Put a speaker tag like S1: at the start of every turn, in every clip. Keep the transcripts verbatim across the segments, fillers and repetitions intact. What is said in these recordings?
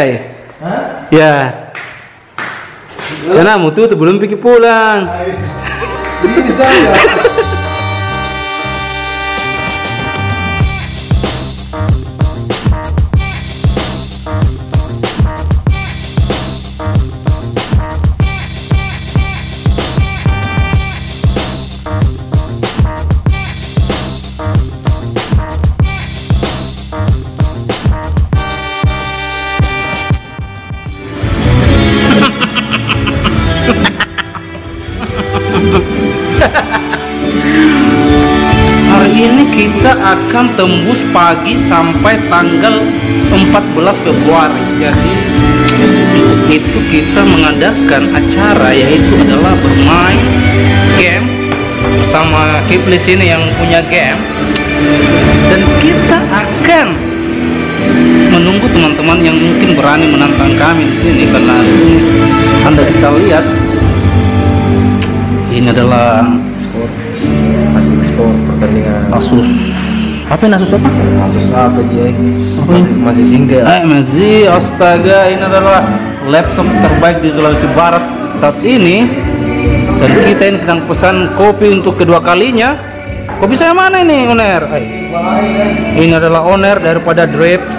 S1: Hah? Ya. Karena mutu tuh belum pikir pulang.
S2: Bisa ya.
S1: Hari ini kita akan tembus pagi sampai tanggal empat belas Februari. Jadi itu kita mengadakan acara, yaitu adalah bermain game bersama Kiplis ini yang punya game. Dan kita akan menunggu teman-teman yang mungkin berani menantang kami di sini, karena di sini Anda bisa lihat ini adalah
S2: Skor. Masih skor pertandingan.
S1: Asus. Apa ini Asus apa?
S2: Asus apa dia? Masih masih single.
S1: Eh masih, astaga, ini adalah laptop terbaik di Sulawesi Barat saat ini. Dan kita ini sedang pesan kopi untuk kedua kalinya. Kopi saya mana ini, owner? Ini adalah owner daripada Drips.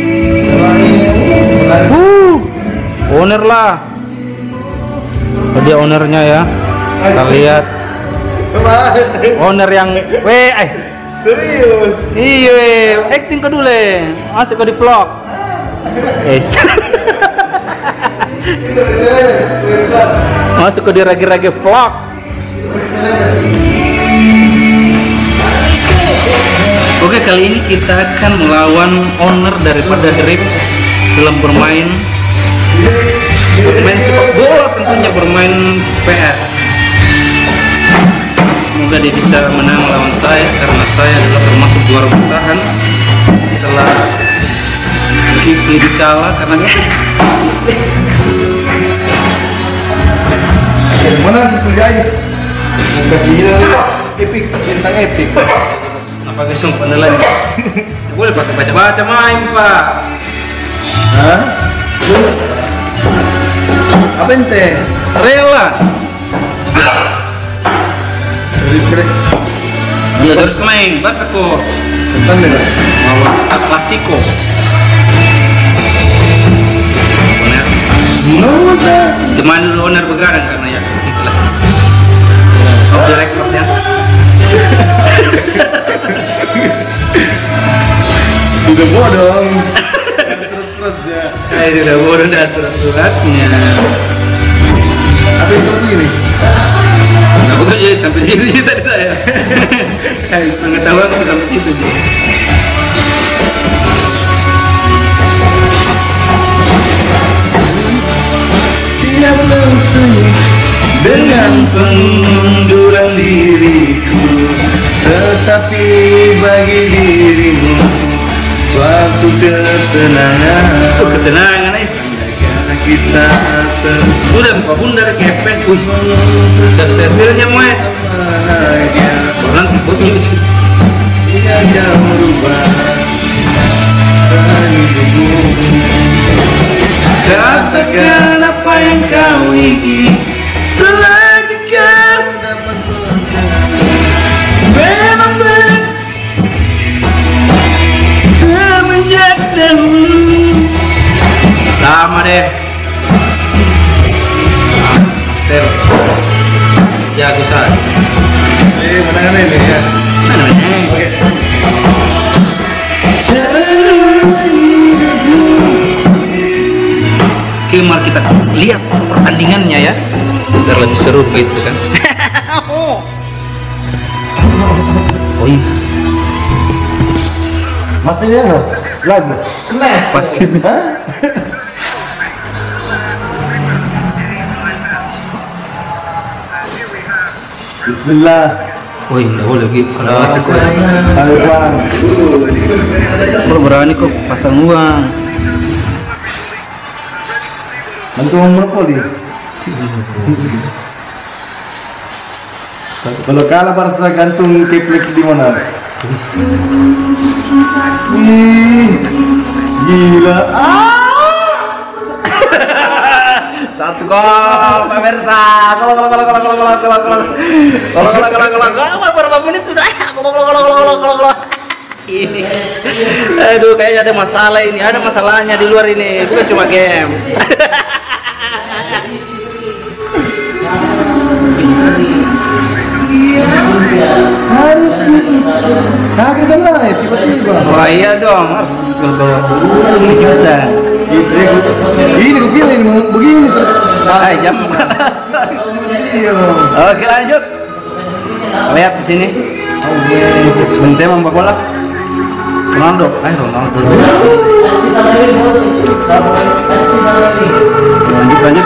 S1: Uh, owner lah. Oh, dia ownernya ya. Kita lihat. Owner yang weh, eh.
S2: Serius?
S1: Iya, acting ke dulu, masuk ke di vlog. Eh, masuk ke di ragi-ragi vlog. Oke, kali ini kita akan melawan owner daripada Drips dalam bermain bermain sepak bola, tentunya bermain P S. Semoga dia bisa menang lawan saya, karena saya adalah termasuk juara bertahan setelah Kipli kalah karena dia.
S2: Mana kuliah aja? Kasih epic, tentang epic.
S1: Apa guys, sumpah lagi. Boleh pakai baca-baca main, Pak.
S2: Hah? Apa ente?
S1: Rela. Ya terus main, bahasa kok.
S2: Tentang deh.
S1: Mawar Klasiko. Owner.
S2: Noda.
S1: Teman dulu owner begadang karena ya itulah. Off the record ya.
S2: Udah bodong. Terus-terus ya.
S1: Eh, tidak bodoh dah surat-suratnya.
S2: Apa itu ini?
S1: Nah, bukan jadi sampai situ tadi saya. Eh, pengetahuan aku sampai situ.
S2: Dia belum sunyi dengan pengunduran diriku, tetapi bagi dirimu suatu ketenangan.
S1: Itu ketenangan eh.
S2: Kita terus
S1: Udah buka bundar kepek. Wih, setelnya moe.
S2: bahagia.
S1: Nanti bunyi di sini.
S2: Dia jauh merubah hidupmu.
S1: Katakan apa yang kau ingin selagi kau
S2: Dapat
S1: benar-benar semenjak dahulu. Lama deh. Ah, Master. Jago saja.
S2: Eh, menangan ini ya.
S1: Mana nih?
S2: Oke.
S1: Oke, mari kita lihat pertandingannya ya, biar lebih seru gitu kan. Oh iya,
S2: Masih dia no? Lagu.
S1: smash pasti.
S2: Hah? Bismillah.
S1: Oh iya, nggak boleh gitu. Kalau asik kok.
S2: Halo bang.
S1: Kok berani kok pasang uang.
S2: Bantu monopoli. Kalau kalah Barca gantung Kiplex di mana? Wih, gila. Ah!
S1: gol pemirsa. Gol gol gol gol gol gol gol gol gol gol gol gol gol gol berapa menit sudah? Gol gol gol gol gol gol gol. Ini, aduh kayaknya ada masalah ini, ada masalahnya di luar ini, bukan cuma game.
S2: Harus kaget kan lah tiba-tiba.
S1: Wah iya dong, harus berbawa ini juta.
S2: Ini gue pilih ini begini tuh.
S1: Ah, jam. Oke lanjut. Lihat di sini. Benzema membawa bola. Ronaldo, eh Ronaldo. Lanjut lanjut.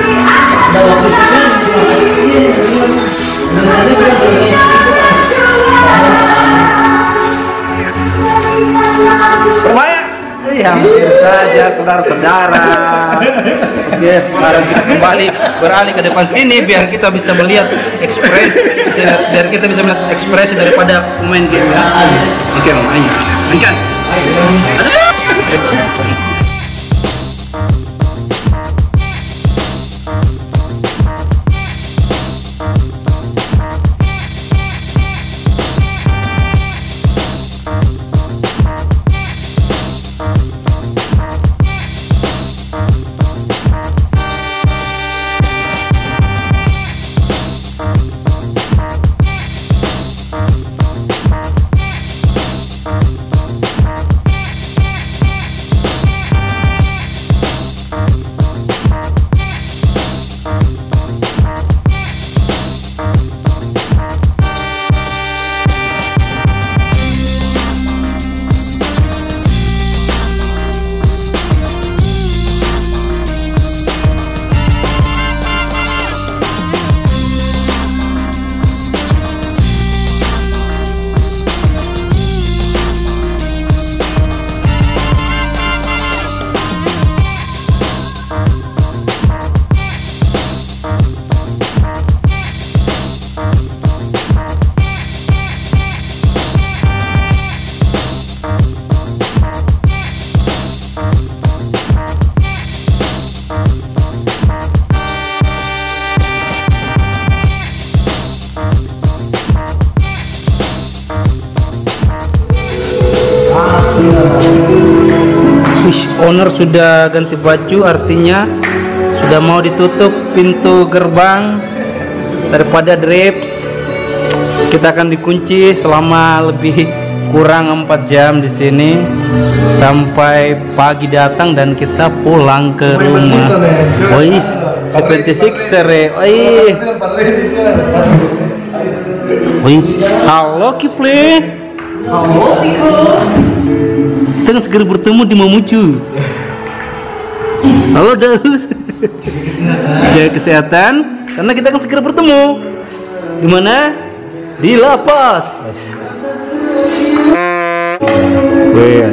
S1: Berbahaya. Iya, hampir saja saudara-saudara. Oke, sekarang kita kembali beralih ke depan sini biar kita bisa melihat ekspresi, biar kita bisa melihat ekspresi daripada pemain game ya. Oke, mainnya, mainkan. Wish, owner sudah ganti baju, artinya sudah mau ditutup pintu gerbang daripada Drips. Kita akan dikunci selama lebih kurang empat jam di sini sampai pagi datang dan kita pulang ke rumah. Wis, seperti sixer. Oi. Oi, halo Kiple.
S2: Halo Siko.
S1: Kita segera bertemu di Mamuju. Halo Daus. Jaga kesehatan karena kita akan segera bertemu. Di mana? Di lapas. Weh.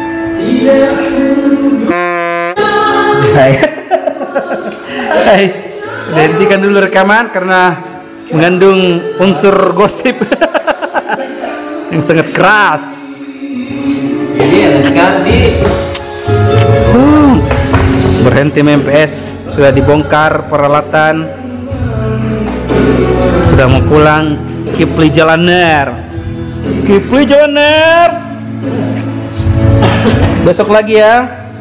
S1: Hai. Hai. Hentikan dulu rekaman karena mengandung unsur gosip yang sangat keras. Jadi ada sekali. Hmm. Berhenti main P S, sudah dibongkar peralatan, sudah mau pulang. Kipli Jalaner, Kipli Jalaner. Besok lagi ya.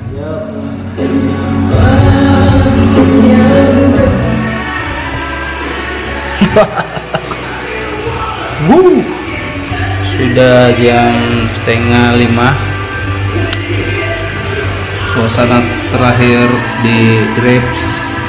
S1: Wuh. Sudah jam setengah lima. Suasana terakhir di Drips,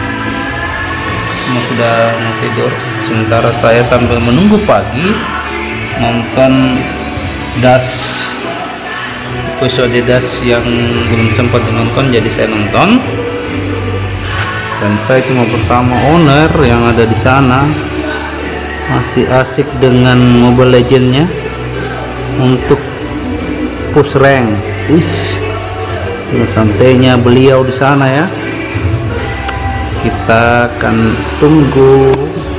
S1: semua sudah mau tidur. Sementara saya sambil menunggu pagi nonton Das, episode Das yang belum sempat ditonton, jadi saya nonton. Dan saya cuma bersama owner yang ada di sana, masih asik dengan Mobile Legends-nya untuk push rank. Wis, santainya beliau di sana ya. Kita akan tunggu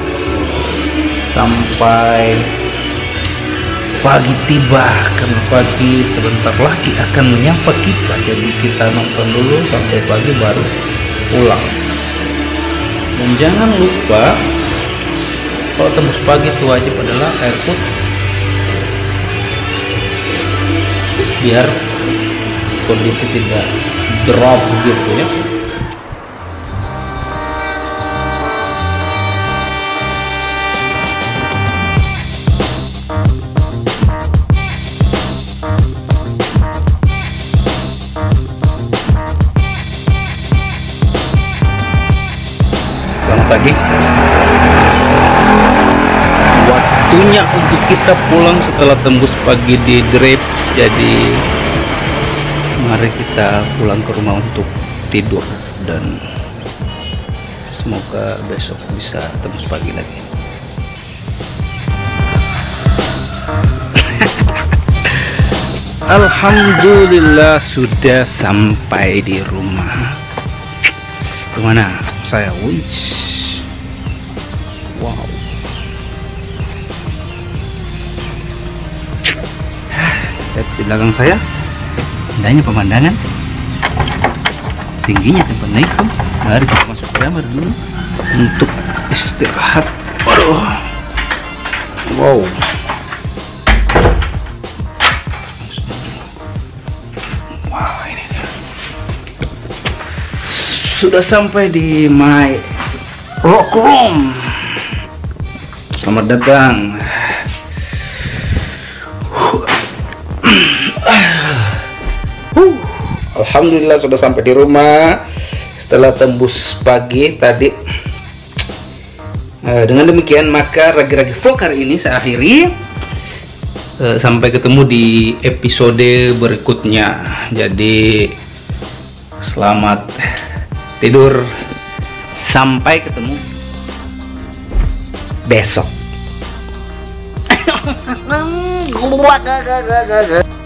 S1: sampai pagi tiba, karena pagi sebentar lagi akan menyapa kita. Jadi kita nonton dulu sampai pagi baru pulang. Dan jangan lupa kalau tembus pagi itu wajib adalah air putih, biar kondisi tidak drop gitu ya. Selamat pagi. Waktunya untuk kita pulang setelah tembus pagi di Grab. Jadi mari kita pulang ke rumah untuk tidur dan semoga besok bisa tembus pagi lagi. Alhamdulillah sudah sampai di rumah. Kemana saya? Wih, wow. Lihat di belakang saya, indahnya pemandangan, tingginya tempat naik tuh. Mari kita masuk ke kamar dulu untuk istirahat. Waduh, wow. Wow, ini dia. Sudah sampai di my rock room. Selamat datang. Alhamdulillah sudah sampai di rumah setelah tembus pagi tadi. Dengan demikian maka ragi-ragi vlog hari ini saya akhiri. Sampai ketemu di episode berikutnya. Jadi selamat tidur, sampai ketemu besok.